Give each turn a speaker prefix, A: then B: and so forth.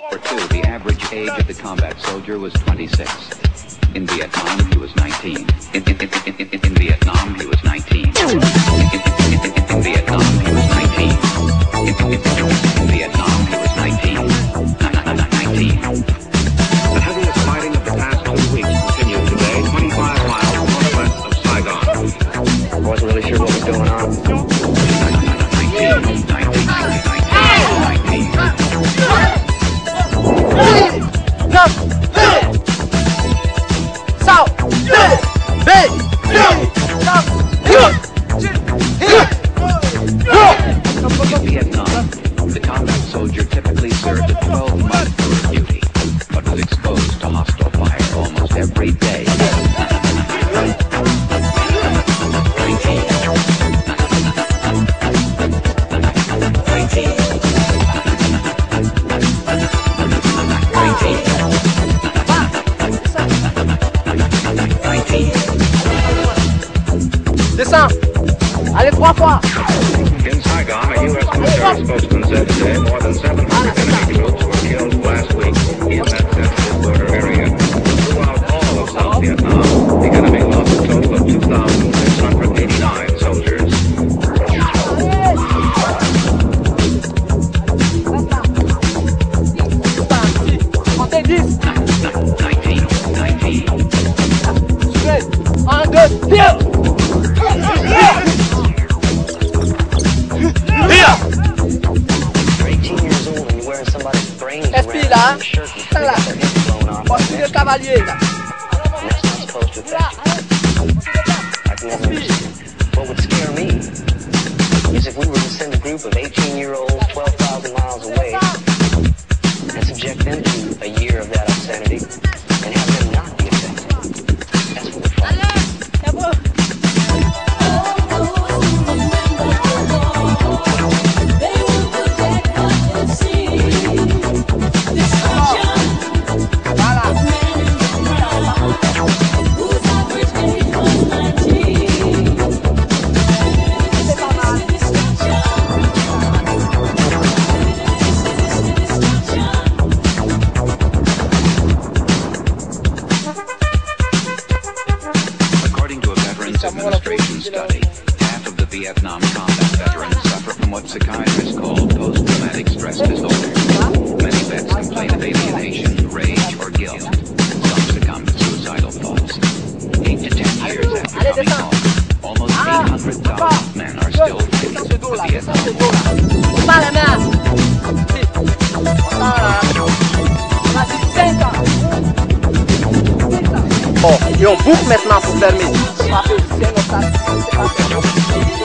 A: The average age of the combat soldier was 26. In Vietnam, he was 19. In Vietnam, he was 19. In Vietnam, he was 19. In Vietnam, he was 19. 19.
B: The heaviest fighting of the past 2 weeks continued today, 25 miles northwest of Saigon. I wasn't really sure what was going on.
A: 19. 19. 19. 19. In Vietnam, the combat soldier typically served a 12-month tour of duty, but was exposed to hostile fire almost every day. 19. 19. 19.
C: Descends. Allez, 3 fois.
B: In Saigon, a U.S. military spokesman said today more than 700 enemy troops were killed last week in that sensitive border area. Throughout all of South Vietnam, the enemy lost a total of 2,689 soldiers.
C: Montez 10.
A: 19. 19.
C: 1, 2, tire. SP là, ça là, voici le cavalier là.
D: What would scare me is if we were to send a group of 18-year-olds 12,000 miles away and subject them to a year of that obscenity and have them not be affected. That's what we're fighting.
A: Administration study, half of the Vietnam combat veterans suffer from what psychiatrists call post-traumatic stress disorder. Many vets complain of alienation, rage, or guilt. Some succumb to suicidal thoughts. 8 to 10 years after coming home, almost 800,000 men are still fighting the Vietnam War.
C: Pas la main. Bon, et on boucle maintenant pour fermer.